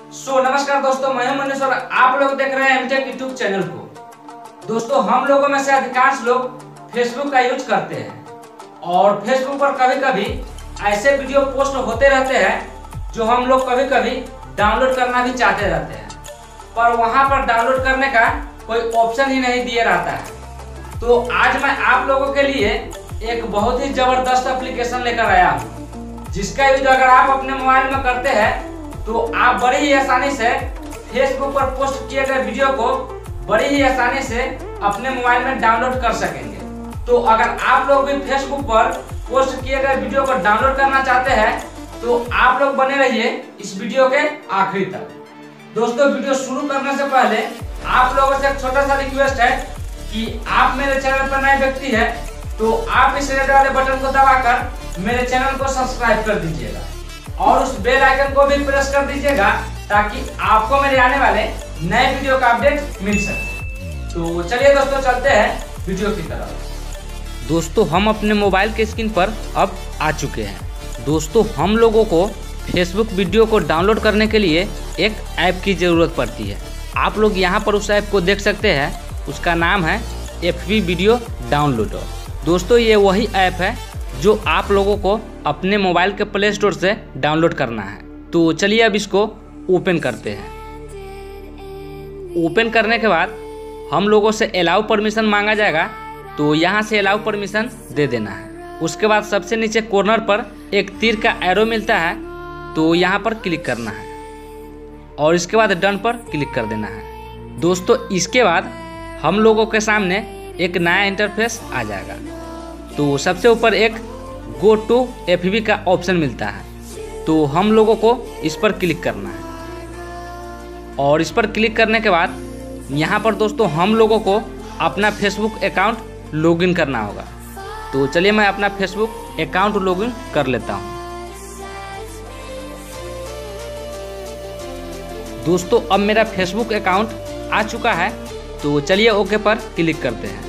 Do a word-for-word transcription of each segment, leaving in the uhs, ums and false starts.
सो नमस्कार दोस्तों, मैं हूं मनीष और आप लोग देख रहे हैं एमटेक यूट्यूब चैनल को। दोस्तों, हम लोगों में से अधिकांश लोग फेसबुक का यूज करते हैं और फेसबुक पर कभी कभी ऐसे वीडियो पोस्ट होते रहते हैं जो हम लोग कभी कभी डाउनलोड करना भी चाहते रहते हैं, पर वहां पर डाउनलोड करने का कोई ऑप्शन ही नहीं दिया रहता है। तो आज मैं आप लोगों के लिए एक बहुत ही जबरदस्त एप्लीकेशन लेकर आया हूँ, जिसका यूज अगर आप अपने मोबाइल में करते हैं तो आप बड़ी ही आसानी से फेसबुक पर पोस्ट किए गए वीडियो को बड़ी ही आसानी से अपने मोबाइल में डाउनलोड कर सकेंगे। तो अगर आप लोग भी फेसबुक पर पोस्ट किए गए वीडियो को डाउनलोड करना चाहते हैं तो आप लोग बने रहिए इस वीडियो के आखिरी तक। दोस्तों, वीडियो शुरू करने से पहले आप लोगों से एक छोटा सा रिक्वेस्ट है कि आप मेरे चैनल पर नए व्यक्ति है तो आप इस रेड वाले बटन को दबाकर मेरे चैनल को सब्सक्राइब कर दीजिएगा और उस बेल आइकन को भी प्रेस कर दीजिएगा ताकि आपको मेरे आने वाले नए वीडियो का अपडेट मिल सके। तो चलिए दोस्तों, चलते हैं वीडियो की तरफ। दोस्तों, हम अपने मोबाइल के स्क्रीन पर अब आ चुके हैं। दोस्तों, हम लोगों को फेसबुक वीडियो को डाउनलोड करने के लिए एक ऐप की ज़रूरत पड़ती है। आप लोग यहाँ पर उस ऐप को देख सकते हैं, उसका नाम है एफ बी वीडियो डाउनलोडर। दोस्तों, ये वही ऐप है जो आप लोगों को अपने मोबाइल के प्ले स्टोर से डाउनलोड करना है। तो चलिए अब इसको ओपन करते हैं। ओपन करने के बाद हम लोगों से अलाउ परमिशन मांगा जाएगा, तो यहाँ से अलाउ परमिशन दे देना है। उसके बाद सबसे नीचे कॉर्नर पर एक तीर का एरो मिलता है, तो यहाँ पर क्लिक करना है और इसके बाद डन पर क्लिक कर देना है। दोस्तों, इसके बाद हम लोगों के सामने एक नया इंटरफेस आ जाएगा। तो सबसे ऊपर एक गो टू एफ बी का ऑप्शन मिलता है, तो हम लोगों को इस पर क्लिक करना है और इस पर क्लिक करने के बाद यहाँ पर दोस्तों हम लोगों को अपना फेसबुक अकाउंट लॉगिन करना होगा। तो चलिए मैं अपना फेसबुक अकाउंट लॉगिन कर लेता हूँ। दोस्तों, अब मेरा फेसबुक अकाउंट आ चुका है, तो चलिए ओके पर क्लिक करते हैं।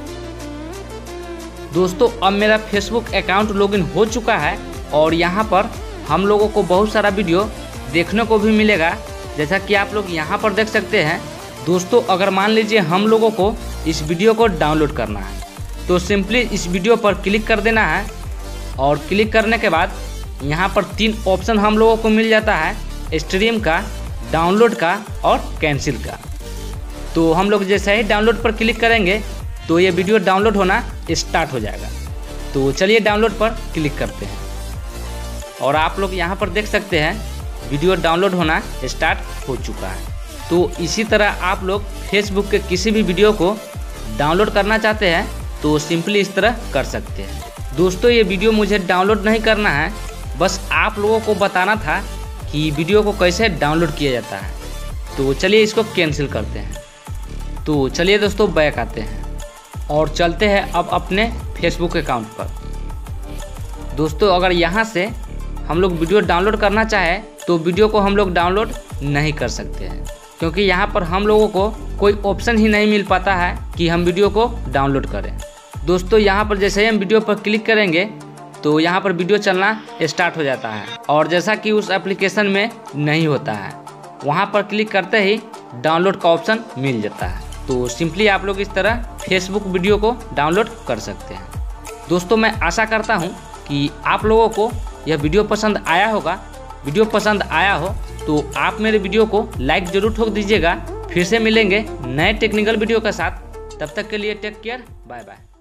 दोस्तों, अब मेरा फेसबुक अकाउंट लॉगिन हो चुका है और यहाँ पर हम लोगों को बहुत सारा वीडियो देखने को भी मिलेगा, जैसा कि आप लोग यहाँ पर देख सकते हैं। दोस्तों, अगर मान लीजिए हम लोगों को इस वीडियो को डाउनलोड करना है तो सिंपली इस वीडियो पर क्लिक कर देना है और क्लिक करने के बाद यहाँ पर तीन ऑप्शन हम लोगों को मिल जाता है, स्ट्रीम का, डाउनलोड का और कैंसिल का। तो हम लोग जैसे ही डाउनलोड पर क्लिक करेंगे तो ये वीडियो डाउनलोड होना स्टार्ट हो जाएगा। तो चलिए डाउनलोड पर क्लिक करते हैं और आप लोग यहाँ पर देख सकते हैं वीडियो डाउनलोड होना स्टार्ट हो चुका है। तो इसी तरह आप लोग फेसबुक के किसी भी वीडियो को डाउनलोड करना चाहते हैं तो सिंपली इस तरह कर सकते हैं। दोस्तों, ये वीडियो मुझे डाउनलोड नहीं करना है, बस आप लोगों को बताना था कि वीडियो को कैसे डाउनलोड किया जाता है। तो चलिए इसको कैंसिल करते हैं। तो चलिए दोस्तों, बैक आते हैं और चलते हैं अब अपने फेसबुक अकाउंट पर। दोस्तों, अगर यहाँ से हम लोग वीडियो डाउनलोड करना चाहें तो वीडियो को हम लोग डाउनलोड नहीं कर सकते हैं, क्योंकि यहाँ पर हम लोगों को कोई ऑप्शन ही नहीं मिल पाता है कि हम वीडियो को डाउनलोड करें। दोस्तों, यहाँ पर जैसे ही हम वीडियो पर क्लिक करेंगे तो यहाँ पर वीडियो चलना स्टार्ट हो जाता है और जैसा कि उस एप्लीकेशन में नहीं होता है, वहाँ पर क्लिक करते ही डाउनलोड का ऑप्शन मिल जाता है। तो सिंपली आप लोग इस तरह फेसबुक वीडियो को डाउनलोड कर सकते हैं। दोस्तों, मैं आशा करता हूं कि आप लोगों को यह वीडियो पसंद आया होगा। वीडियो पसंद आया हो तो आप मेरे वीडियो को लाइक जरूर ठोक दीजिएगा। फिर से मिलेंगे नए टेक्निकल वीडियो के साथ, तब तक के लिए टेक केयर, बाय बाय।